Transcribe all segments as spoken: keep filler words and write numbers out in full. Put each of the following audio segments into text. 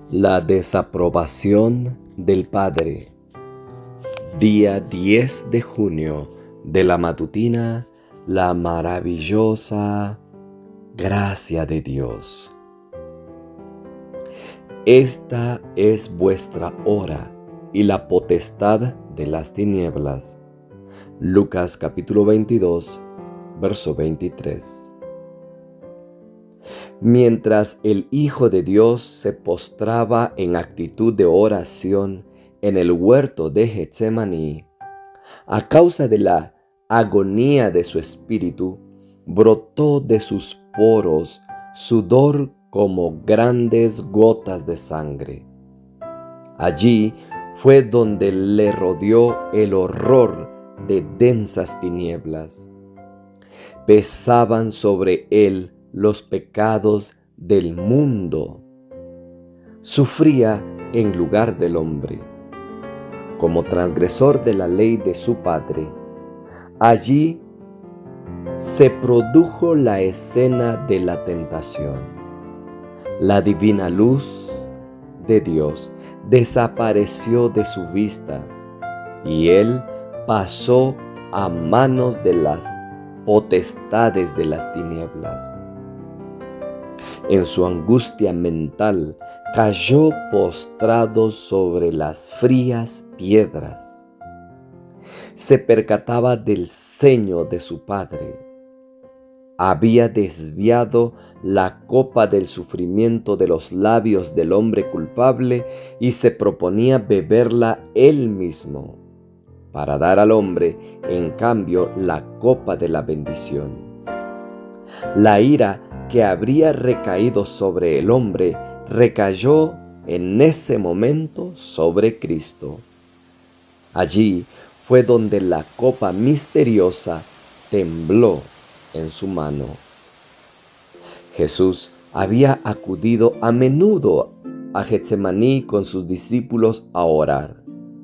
La desaprobación del Padre. Día diez de junio de la matutina, la maravillosa gracia de Dios. Esta es vuestra hora y la potestad de las tinieblas. Lucas capítulo veintidós, verso veintitrés. Mientras el Hijo de Dios se postraba en actitud de oración en el huerto de Getsemaní, a causa de la agonía de su espíritu, brotó de sus poros sudor como grandes gotas de sangre. Allí fue donde le rodeó el horror de densas tinieblas. Pesaban sobre él los pecados del mundo. Sufría en lugar del hombre. Como transgresor de la ley de su padre, allí se produjo la escena de la tentación. La divina luz de Dios desapareció de su vista y él pasó a manos de las potestades de las tinieblas. En su angustia mental, cayó postrado sobre las frías piedras. Se percataba del ceño de su padre. Había desviado la copa del sufrimiento de los labios del hombre culpable y se proponía beberla él mismo, para dar al hombre, en cambio, la copa de la bendición. La ira que habría recaído sobre el hombre recayó en ese momento sobre Cristo. Allí fue donde la copa misteriosa tembló en su mano. Jesús había acudido a menudo a Getsemaní con sus discípulos a orar.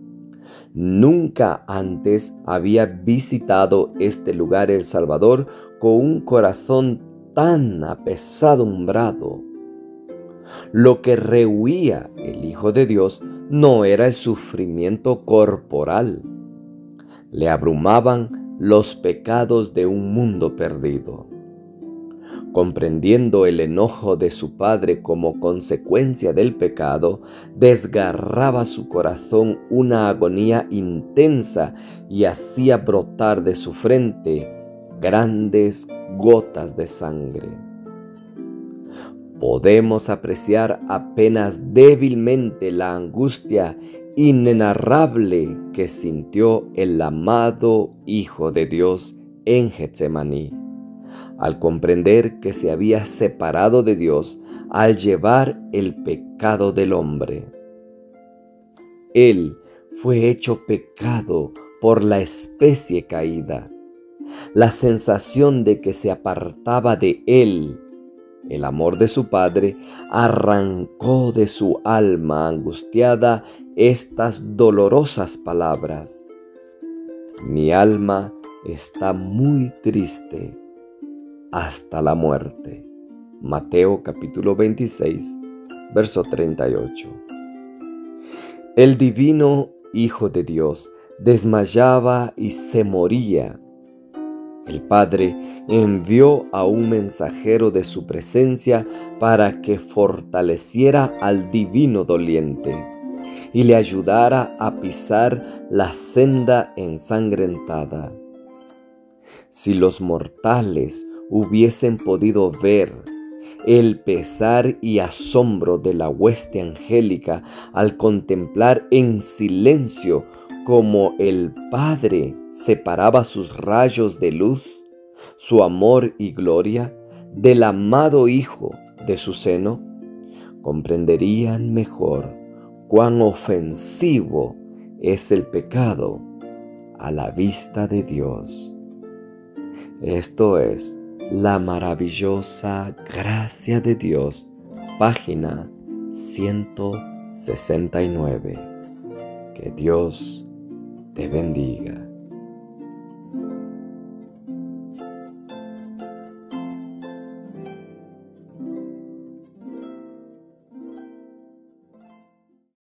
Nunca antes había visitado este lugar el Salvador con un corazón tan apesadumbrado. Lo que rehuía el Hijo de Dios no era el sufrimiento corporal. Le abrumaban los pecados de un mundo perdido. Comprendiendo el enojo de su padre como consecuencia del pecado, desgarraba su corazón una agonía intensa y hacía brotar de su frente grandes gotas de sangre. Podemos apreciar apenas débilmente la angustia inenarrable que sintió el amado Hijo de Dios en Getsemaní, al comprender que se había separado de Dios al llevar el pecado del hombre. Él fue hecho pecado por la especie caída. La sensación de que se apartaba de él el amor de su Padre arrancó de su alma angustiada estas dolorosas palabras: mi alma está muy triste hasta la muerte. Mateo capítulo veintiséis, verso treinta y ocho. El divino Hijo de Dios desmayaba y se moría. El Padre envió a un mensajero de su presencia para que fortaleciera al divino doliente y le ayudara a pisar la senda ensangrentada. Si los mortales hubiesen podido ver el pesar y asombro de la hueste angélica al contemplar en silencio como el Padre separaba sus rayos de luz, su amor y gloria, del amado Hijo de su seno, comprenderían mejor cuán ofensivo es el pecado a la vista de Dios. Esto es la maravillosa gracia de Dios, página ciento sesenta y nueve. Que Dios te bendiga.